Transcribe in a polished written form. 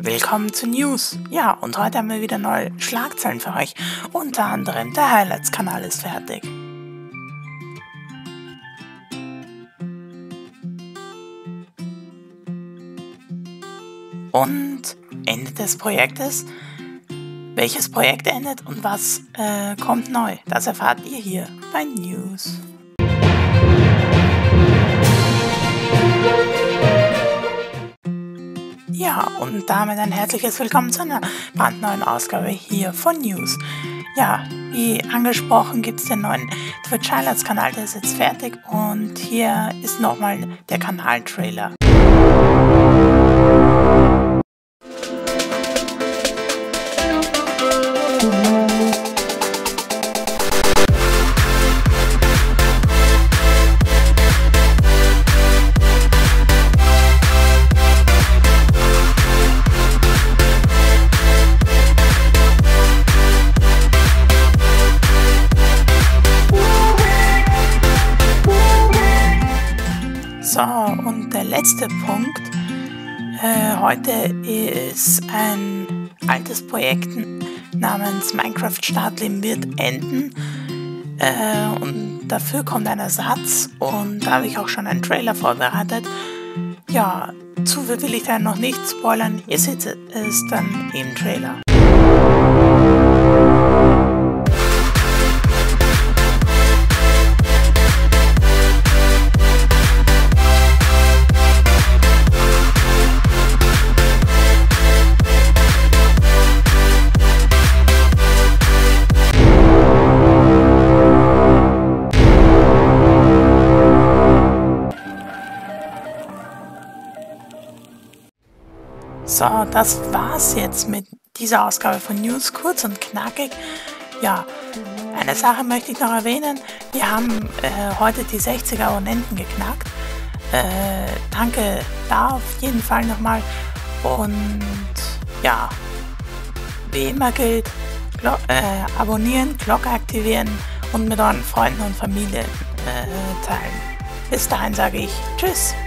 Willkommen zu News. Ja, und heute haben wir wieder neue Schlagzeilen für euch. Unter anderem der Highlights-Kanal ist fertig. Und Ende des Projektes. Welches Projekt endet und was kommt neu? Das erfahrt ihr hier bei News. Ja, und damit ein herzliches Willkommen zu einer brandneuen Ausgabe hier von News. Ja, wie angesprochen gibt es den neuen Twitch Highlights Kanal, der ist jetzt fertig und hier ist nochmal der Kanal-Trailer. So, und der letzte Punkt heute ist ein altes Projekt namens Minecraft Startleben wird enden und dafür kommt ein Ersatz und da habe ich auch schon einen Trailer vorbereitet. Ja, zu viel will ich da noch nicht spoilern, ihr seht es dann im Trailer. So, das war's jetzt mit dieser Ausgabe von News, kurz und knackig. Ja, eine Sache möchte ich noch erwähnen. Wir haben heute die 60 Abonnenten geknackt. Danke da auf jeden Fall nochmal. Und ja, wie immer gilt, abonnieren, Glocke aktivieren und mit euren Freunden und Familien teilen. Bis dahin sage ich Tschüss.